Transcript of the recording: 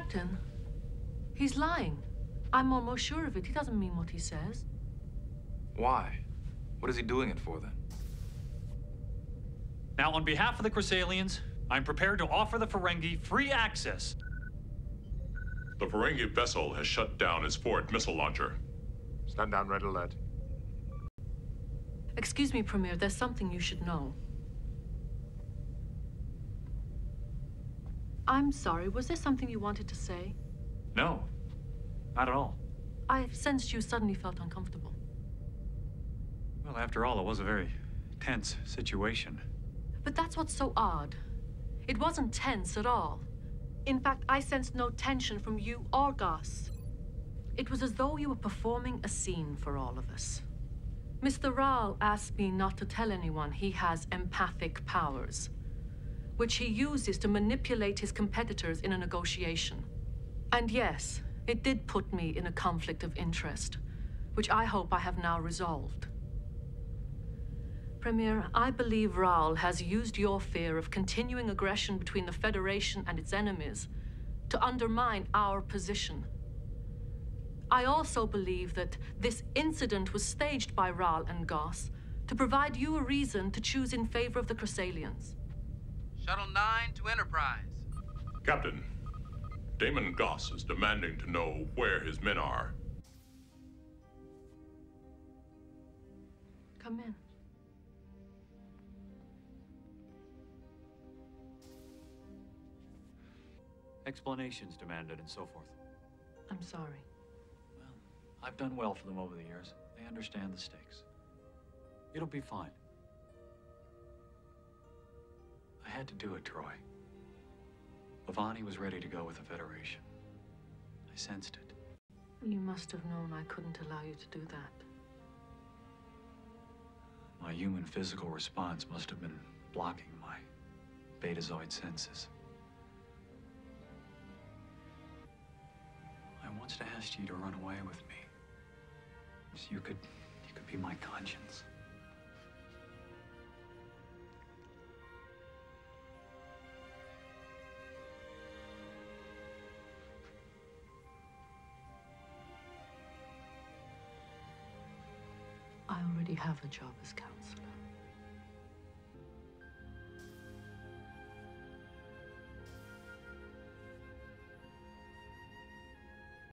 Captain, he's lying. I'm almost sure of it. He doesn't mean what he says. Why? What is he doing it for, then? Now, on behalf of the Chrysalians, I'm prepared to offer the Ferengi free access. The Ferengi vessel has shut down its forward missile launcher. Stand down, red alert. Excuse me, Premier, there's something you should know. I'm sorry, was there something you wanted to say? No, not at all. I sensed you suddenly felt uncomfortable. Well, after all, it was a very tense situation. But that's what's so odd. It wasn't tense at all. In fact, I sensed no tension from you or Gus. It was as though you were performing a scene for all of us. Mr. Rahl asked me not to tell anyone he has empathic powers, which he uses to manipulate his competitors in a negotiation. And yes, it did put me in a conflict of interest, which I hope I have now resolved. Premier, I believe Rahl has used your fear of continuing aggression between the Federation and its enemies to undermine our position. I also believe that this incident was staged by Rahl and Goss to provide you a reason to choose in favor of the Chrysalians. Shuttle 9 to Enterprise. Captain, Damon Goss is demanding to know where his men are. Come in. Explanations demanded and so forth. I'm sorry. Well, I've done well for them over the years. They understand the stakes. It'll be fine. I had to do it, Troi. Lavani was ready to go with the Federation. I sensed it. You must have known I couldn't allow you to do that. My human physical response must have been blocking my betazoid senses. I once asked you to run away with me, so you could be my conscience. I already have a job as counselor.